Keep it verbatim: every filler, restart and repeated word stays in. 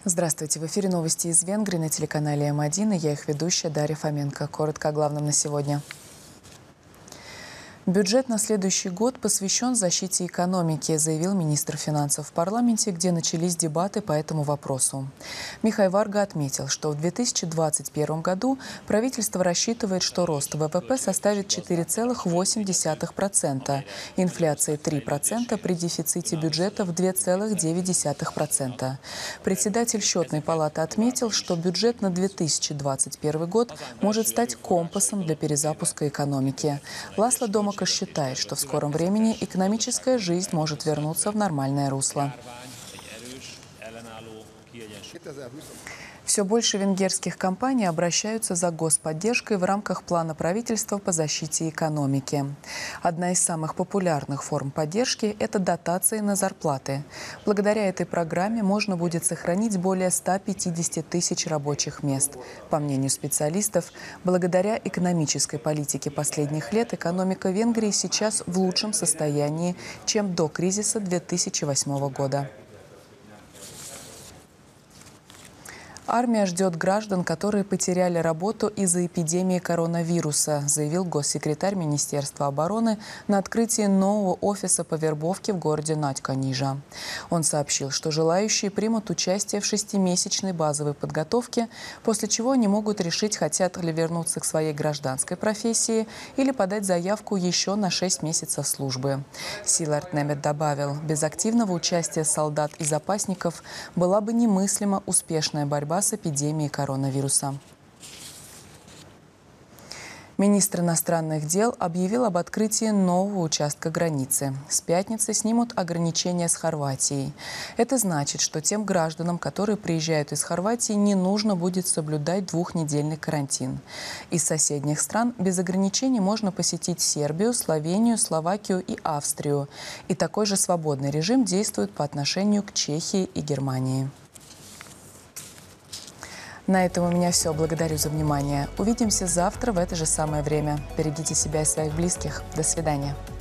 Здравствуйте. В эфире новости из Венгрии на телеканале М один, и я их ведущая Дарья Фоменко. Коротко о главном на сегодня. Бюджет на следующий год посвящен защите экономики, заявил министр финансов в парламенте, где начались дебаты по этому вопросу. Михай Варга отметил, что в две тысячи двадцать первом году правительство рассчитывает, что рост вэ вэ пэ составит четыре целых восемь десятых процента, инфляция три процента при дефиците бюджета в две целых девять десятых процента. Председатель счетной палаты отметил, что бюджет на две тысячи двадцать первый год может стать компасом для перезапуска экономики. Ласло Домака считает, что в скором времени экономическая жизнь может вернуться в нормальное русло. Все больше венгерских компаний обращаются за господдержкой в рамках плана правительства по защите экономики. Одна из самых популярных форм поддержки – это дотации на зарплаты. Благодаря этой программе можно будет сохранить более ста пятидесяти тысяч рабочих мест. По мнению специалистов, благодаря экономической политике последних лет экономика Венгрии сейчас в лучшем состоянии, чем до кризиса две тысячи восьмого года. Армия ждет граждан, которые потеряли работу из-за эпидемии коронавируса, заявил госсекретарь Министерства обороны на открытии нового офиса по вербовке в городе Надь-Канижа. Он сообщил, что желающие примут участие в шестимесячной базовой подготовке, после чего они могут решить, хотят ли вернуться к своей гражданской профессии или подать заявку еще на шесть месяцев службы. Силард Немет добавил, без активного участия солдат и запасников была бы немыслима успешная борьба с эпидемией коронавируса. Министр иностранных дел объявил об открытии нового участка границы. С пятницы снимут ограничения с Хорватией. Это значит, что тем гражданам, которые приезжают из Хорватии, не нужно будет соблюдать двухнедельный карантин. Из соседних стран без ограничений можно посетить Сербию, Словению, Словакию и Австрию. И такой же свободный режим действует по отношению к Чехии и Германии. На этом у меня все. Благодарю за внимание. Увидимся завтра в это же самое время. Берегите себя и своих близких. До свидания.